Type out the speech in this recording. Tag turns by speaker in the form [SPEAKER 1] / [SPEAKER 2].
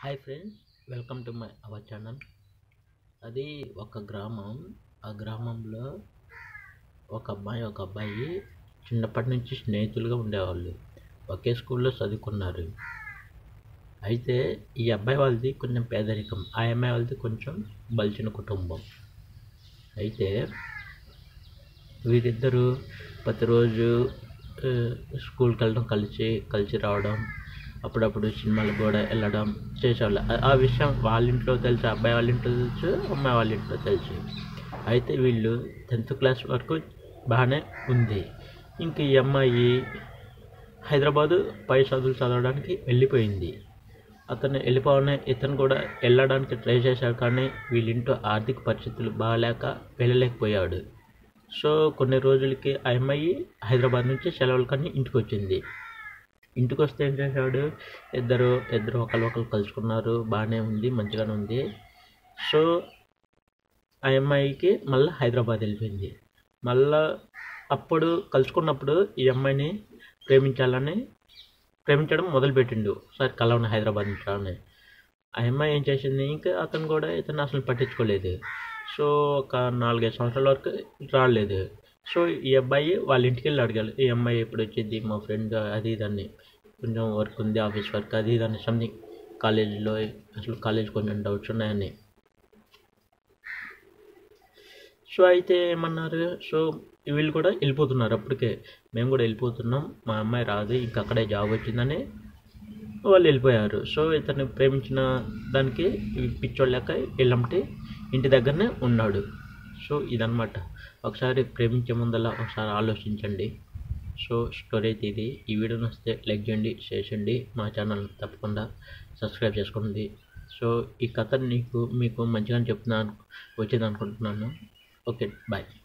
[SPEAKER 1] Hi friends, welcome to our channel. అది ఒక గ్రామం. ఆ గ్రామంలో ఒక అబ్బాయి చిన్నప్పటి నుంచి స్నేహితులుగా ఉండేవాళ్ళు. ఒకే స్కూల్లో చదువుకున్నారు. అయితే ఈ అబ్బాయి వాళ్ళది కొంచెం పేదరికం, ఆ అమ్మాయి వాళ్ళది కొంచెం బలిచిన కుటుంబం. అయితే వీరిద్దరూ ప్రతిరోజు స్కూల్కి వెళ్ళడం, కలిసి రావడం, అప్పుడప్పుడు సినిమాలకు కూడా వెళ్ళడం చేసేవాళ్ళు. ఆ విషయం వాళ్ళ ఇంట్లో తెలుసు, అబ్బాయి వాళ్ళ ఇంట్లో తెలుసు, అమ్మాయి వాళ్ళ ఇంట్లో తెలుసు. అయితే వీళ్ళు 10th క్లాస్ వరకు బాగానే ఉంది. ఇంక ఈ అమ్మాయి హైదరాబాదు పై చదువులు చదవడానికి వెళ్ళిపోయింది. అతను వెళ్ళిపోవనే ఇతను కూడా వెళ్ళడానికి ట్రై చేశాడు, కానీ వీళ్ళింట్లో ఆర్థిక పరిస్థితులు బాగాలేక వెళ్ళలేకపోయాడు. సో కొన్ని రోజులకి ఆ అమ్మాయి హైదరాబాద్ నుంచి సెలవులకని ఇంటికి వచ్చింది. ఇంటికి వస్తే ఏం చేశాడు, ఇద్దరు ఒకరు కలుసుకున్నారు. బాగానే ఉంది, మంచిగానే ఉంది. సో ఆ అమ్మాయికి మళ్ళీ హైదరాబాద్ వెళ్ళిపోయింది. మళ్ళా అప్పుడు కలుసుకున్నప్పుడు ఈ అమ్మాయిని ప్రేమించడం మొదలుపెట్టిండు. సరే కలవని హైదరాబాద్ నుంచి రాని. ఆ అమ్మాయి ఏం చేసింది, ఇంకా అతను కూడా ఇతను అసలు పట్టించుకోలేదు. సో ఒక 4-5 సంవత్సరాల వరకు రాలేదు. సో ఈ అబ్బాయి వాళ్ళ ఇంటికి వెళ్ళి అడిగాడు, ఈ అమ్మాయి ఎప్పుడు వచ్చింది, మా ఫ్రెండ్ అది ఇదని, కొంచెం వర్క్ ఉంది, ఆఫీస్ వర్క్ అది ఇదని, సంథింగ్ కాలేజీలో, అసలు కాలేజ్ కొంచెం డౌట్స్ ఉన్నాయని. సో అయితే ఏమన్నారు, సో వీళ్ళు కూడా వెళ్ళిపోతున్నారు. అప్పటికే మేము కూడా వెళ్ళిపోతున్నాం, మా అమ్మాయి రాదు, ఇంక అక్కడే జాబ్ వచ్చిందని వాళ్ళు వెళ్ళిపోయారు. సో ఇతను ప్రేమించిన దానికి పిచ్చోళ్ళక వెళ్ళంటి ఇంటి దగ్గరనే ఉన్నాడు. సో ఇదన్నమాట. ఒకసారి ప్రేమించే ముందలా ఒకసారి ఆలోచించండి. సో స్టోరీ అయితే ఇది. ఈ వీడియో నచ్చితే లైక్ చేయండి, షేర్ చేయండి, మా ఛానల్ తప్పకుండా సబ్స్క్రైబ్ చేసుకోండి. సో ఈ కథ మీకు మంచిగా వచ్చింది అనుకుంటున్నాను. Okay, bye.